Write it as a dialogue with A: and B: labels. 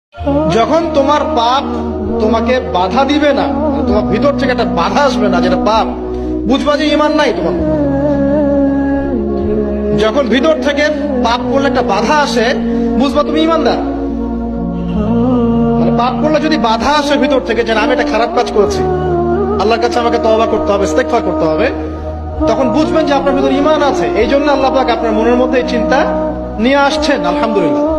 A: যখন তোমার পাপ তোমাকে বাধা দিবে না, তোমার ভিতর থেকে একটা বাধা আসবে না যেটা পাপ, বুঝবা যে ঈমান নাই তোমার। যখন ভিতর থেকে পাপ করলে একটা বাধা আসে, বুঝবা তুমি ঈমানদার। মানে পাপ করলে যদি বাধা আসে ভিতর থেকে যে আমি একটা খারাপ কাজ করেছি, আল্লাহর কাছে আমাকে তওবা করতে হবে, ইস্তেগফার করতে হবে, তখন বুঝবেন যে আপনার ভিতর ঈমান আছে। এই জন্য আল্লাহ পাক আপনার মনের মধ্যে এই চিন্তা নিয়ে আসছেন। আলহামদুলিল্লাহ।